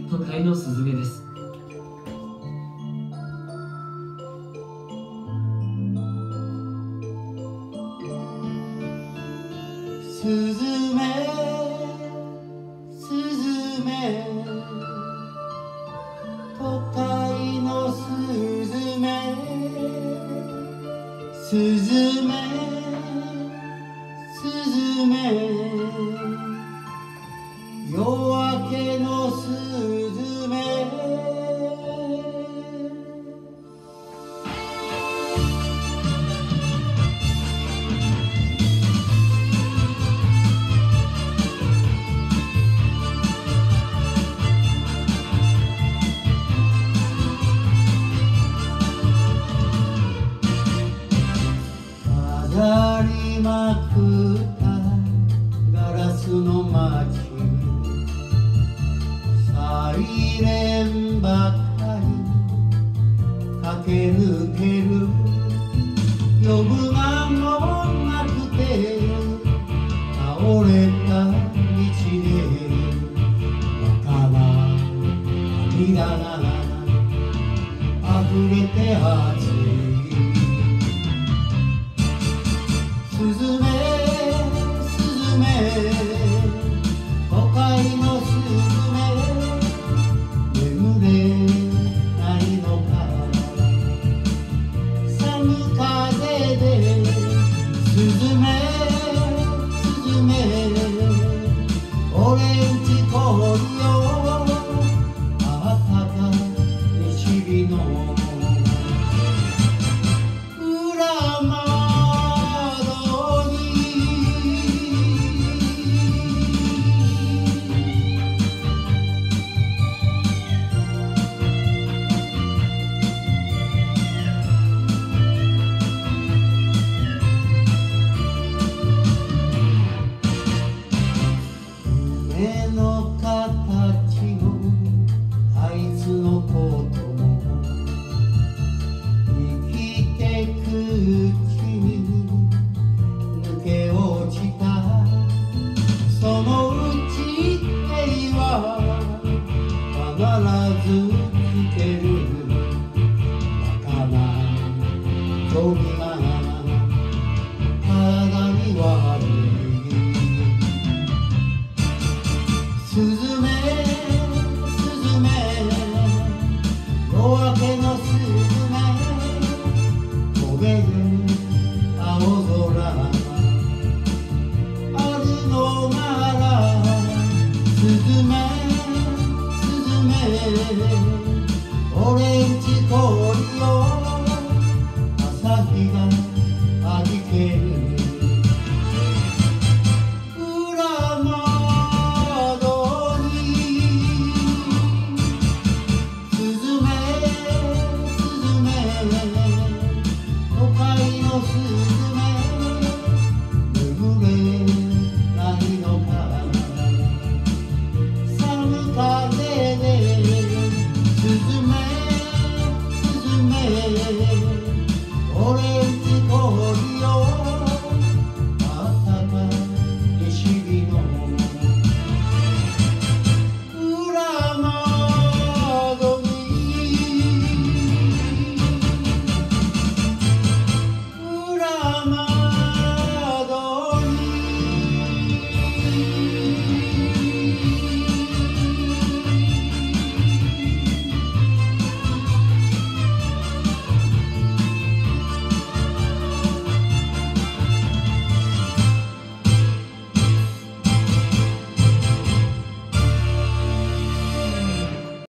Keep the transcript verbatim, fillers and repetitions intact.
都会のスズメです。 スズメスズメ都会のスズメスズメスズメ夜明けのスズメ飾りまくったガラスの街サイレンばかり駆け抜ける呼ぶ間もなくて倒れた道でわから涙が溢れて熱いスズメスズメ都会のスズメ眠れないのか寒風でスズメスズメオレンジコールよあったか西日の裏間目の形もあいつのことも生きてくうちに抜け落ちたそのうち平は必ずつけるバカな興味が体に悪いスズメスズメ夜明けのスズメ焦げる青空あるのならスズメスズメオレンジコールよ朝日がはじける